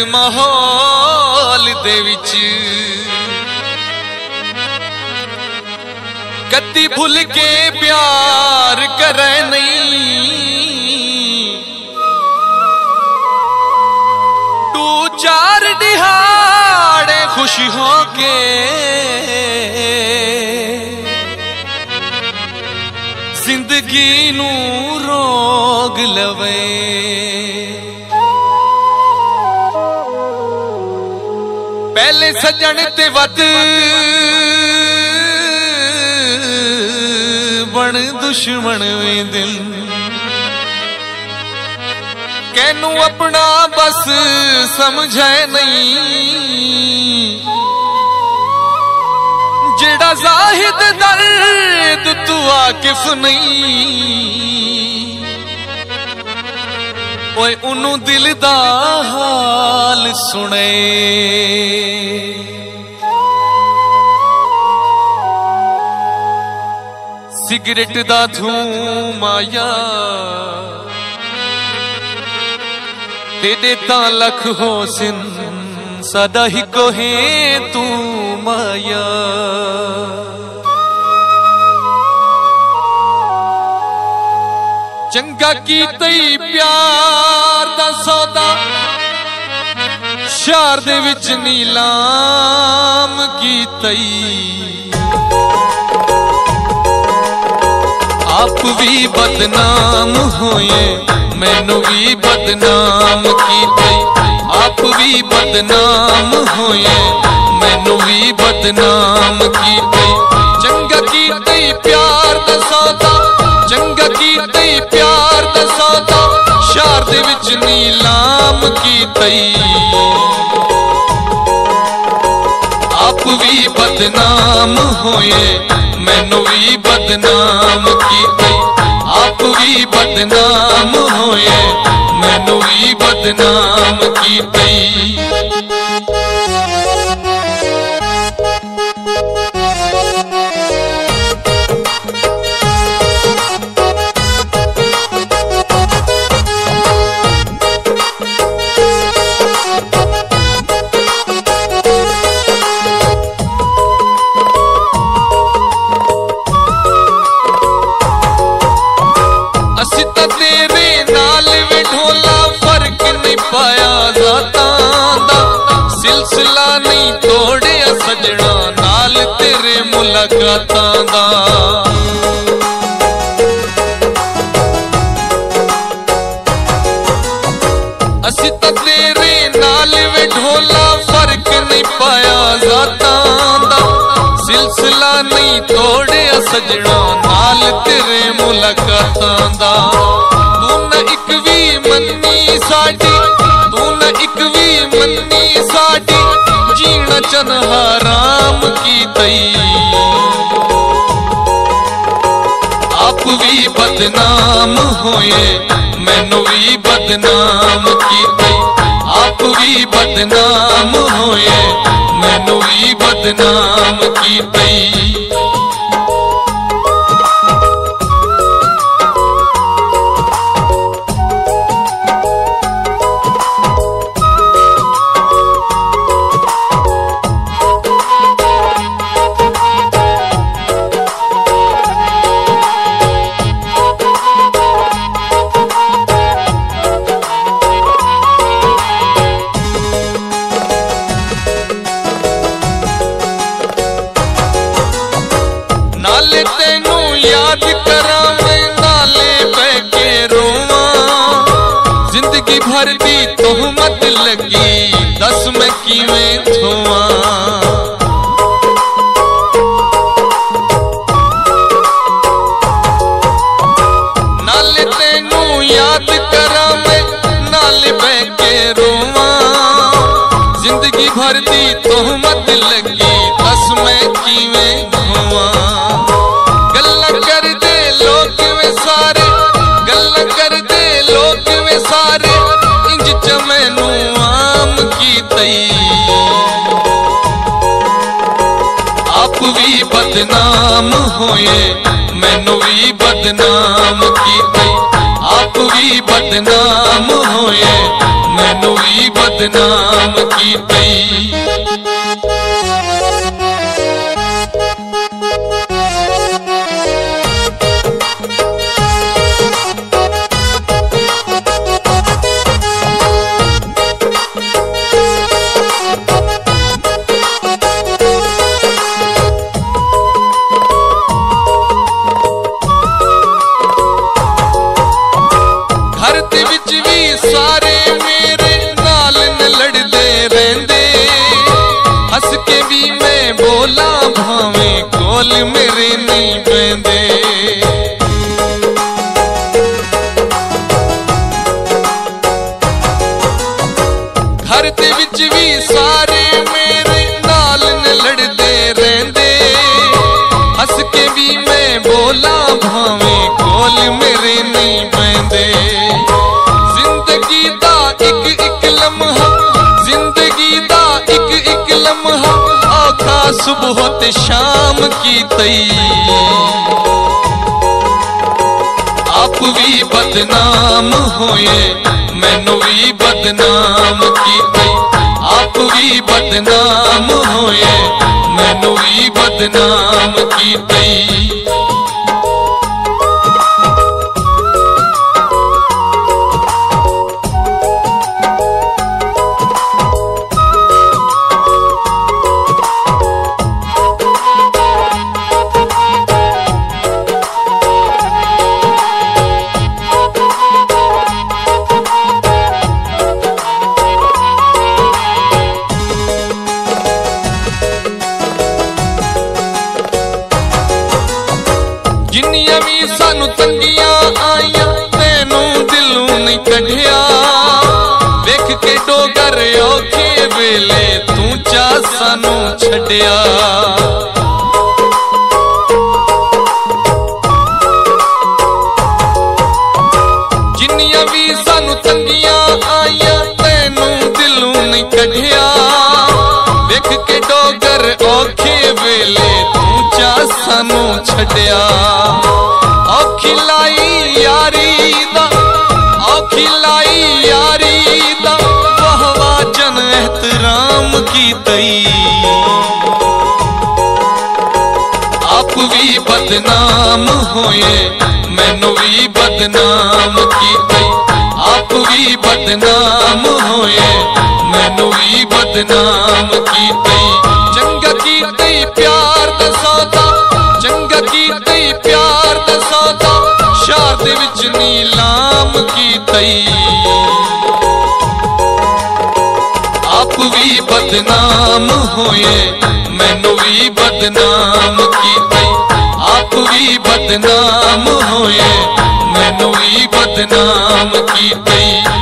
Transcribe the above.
माहौल दे विच कदी भुल के प्यार करे नहीं। तू चार दिहाड़े खुश हो के जिंदगी नू रोग लवे। पहले सजन ते वध बन दुश्मन वे दिल कैनू अपना बस समझे नहीं। जेड़ा जाहिद दर्द तू आकिफ नहीं ओए उन्नू दिल दा हाल सुने। सिगरेट दा धूम आया तेरे ता लख होसिन सदा ही कोहे तू माया। चंगा की तई प्यार दा सौदा शहर दे विच नीलाम की तई। आप भी बदनाम होए मैनू भी बदनाम की तई। आप भी बदनाम होए मैनू भी बदनाम की तई। चंगा की तई प्यार दा सौदा चंगा की तई प्यार दा सौदा शहर दे विच नीलाम की तई। आप भी बदनाम होए मैनू भी बदनाम की तई। आप भी बदनाम होए मैनू भी बदनाम की तई। सिलसिला नहीं तोड़िया सजना नाल तेरे मुलाकातां दा। असी तां तेरे नाल वे ढोला फर्क नहीं पाया ज़ातां दा। सिलसिला नहीं तोड़िया सजना नाल तेरे मुलाकातां दा। तू न इक भी मन्नी साडी तू न इक भी मन्नी साडी जीना चन हराम की तई। आप भी बदनाम होए मैनू भी बदनाम की तई। आप भी बदनाम होए मैनू भी बदनाम की तई। नाले तेनू याद करा मैं नाले बह के रोवा। जिंदगी भर दी तोहमत लगी दस मैं किवें धोवा। नाले तेनू याद करा मैं नाले बह के रोवा। जिंदगी भर दी तोहमत लगी दस मैं किवें धोवा। गल्ला कर दे लोग वे सारे गल्ला कर दे लोग वे सारे इंज च मैनू आम की तई। आप भी बदनाम होए मैनू भी बदनाम की तई। आप भी बदनाम होए मैनू भी बदनाम बदनाम कीती। सारे मेरे नाल न लड़दे रहंदे, हस के भी मैं बोला भावें कोल मेरे नहीं पैंदे। घर दे विच भी सारे मेरे नाल न लड़दे रहंदे, हस के भी मैं बोला भावें कोल मेरे नहीं पैंदे। जिंदगी दा एक लम्हा, जिंदगी दा एक लम्हा औखा सुबह ते शाम की तई। आप भी बदनाम होए मैनू भी बदनाम की तई। आप भी बदनाम होए मैनू भी बदनाम की तई। जिन्नियां भी सानू तंगियां आईयां तैनू दिलों नहीं कढ़िया। वेख के डोगर औखे वेले तू चा सानू छड्डिया। जिन्नियां भी सानू तंगियां आईयां तैनू दिलों नहीं कढ़िया। वेख के डोगर औखे वेले तू चा सानू छड्डिया। औखी लाई यारी दा, औखी लाई यारी दा वाहवा जन एहतराम की तई। आप भी बदनाम होए मैनू भी बदनाम की तई। आप भी बदनाम होए मैनू भी बदनाम की तई। चंगा की तई प्यार दा सौदा, चंगा की तई प्यार दा सौदा शार दे विच नीलाम की तई। आप भी बदनाम होए मैनू भी बदनाम की तई। आप भी बदनाम होए मैनू भी बदनाम की तई।